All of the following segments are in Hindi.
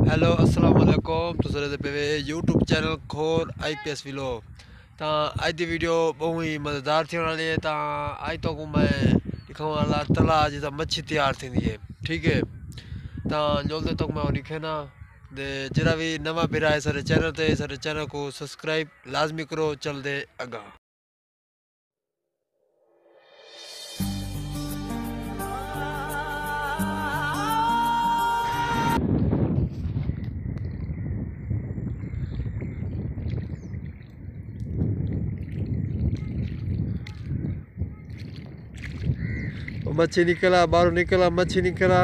हेलो अस्सलाम वालेकुम तुम पे यूट्यूब चैनल खोर IPS व्लॉग ता आज दी वीडियो बहुत ही मज़ेदार थी वाली है। ता आज तो को मैं दिखाने वाला तला जिस मच्छी तैयार थी है। ठीक है ता जल्दी तक मैं दिखे ना दे जरा भी नवा बिरा है सारे चैनल को सब्सक्राइब लाजमी करो। चल दे अगा मच्छी निकला बाहर निकला मच्छी निकला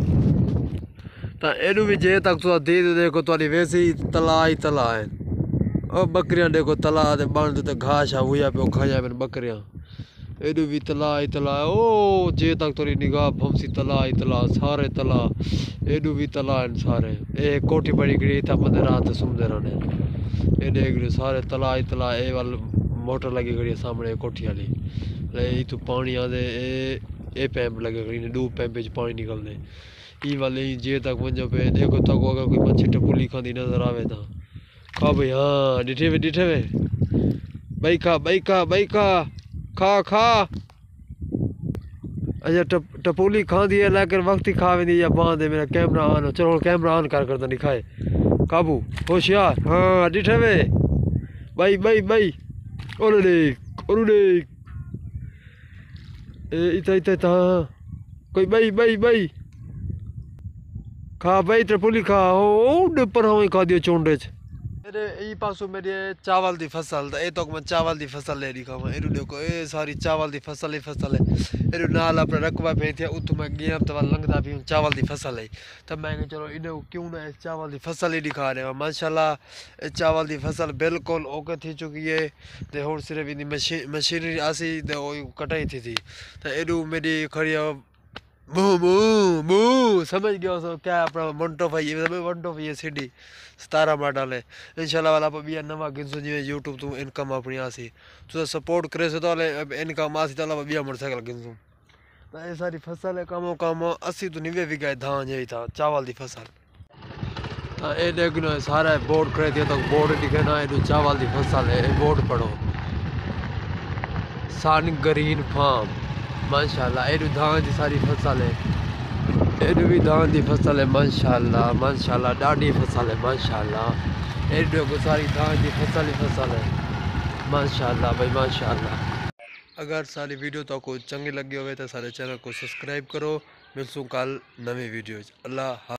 ता एनू भी जे तक तो दे देखो तो वैसे ही तला है। और बकरियां देखो तला दे बन ते घास आ हुआ पे खाया पे बकरियां एडू भी तला ही तला ओ जे तक तोरी निगाह फमसी तला ही तला सारे तला एडू भी तला सारे ए कोठी बड़ी गई था बंदे रात सुनते रहने ए देख सारे तला ही तला ए वाल मोटर लगी गई सामने कोठी वाली ले तू पानी आदे ए पैंप लगे गई ने दो पैंप च पानी निकलने ई वाले जे तक वंजो पे देखो तक अगर कोई मच्छी टपुली खाती नजर आवे तो खा भाई हाँ डिठे वे भाई खा खा अच्छा टपोली खाँदी है लेकिन वक्त ही खा वी या बांध मेरा कैमरा ऑन चलो कैमरा ऑन कर तो दिखाए काबू होशियार हाँ डिठे वे भाई ओरे इतना हाँ कोई भाई खा भाई टपोली खा ओ पर हाँ खा दियो चोंडे मेरे ई पासों मेरे चावल दी फसल ए तो मैं चावल दी फसल ले रही खावा एरू देखो ए सारी चावल दी फसल है एरू नाल अपना रकबा पे थे उत मैं गया तो लंघदा भी चावल दी फसल है। तब मैं चलो इन्हें क्यों ना चावल दी फसल ही दिखा रहे हो माशाल्लाह चावल दी फसल बिल्कुल ओके थी चुकी है। ते हुन सिर्फ इन मशीनरी आसी ते कटाई थी तो एरू मेरी खड़ी बू बू बू समझ गया सो क्या अपना मंटो भाई मंटो भाई सीडी 17 मॉडल है इंशाल्लाह वाला बिया नवा गिनसो जिवें यूट्यूब तू इनकम अपनी आसी तू सपोर्ट करे सो तो इनकम आसी तो बिया मोटरसाइकिल गिनसो तो ये सारी फसल है कम 80 तो 90 बीघा धान यही था चावल दी फसल ए देखना सारा बोर्ड करे दिया तो बोर्ड दिखे ना ये चावल दी फसल है बोर्ड पढ़ो सन ग्रीन फार्म माशाल्लाह एडू धान की सारी फसल है एडू भी धान की फसल है माशाल्लाह डाडी फसल है माशाल्लाह एडू को सारी धान की फसल है माशाल्लाह भाई माशाल्लाह। अगर सारी वीडियो तो को चंगी लगी हो तो सारे चैनल को सब्सक्राइब करो मिलसूँ कल नवी वीडियो अल्लाह।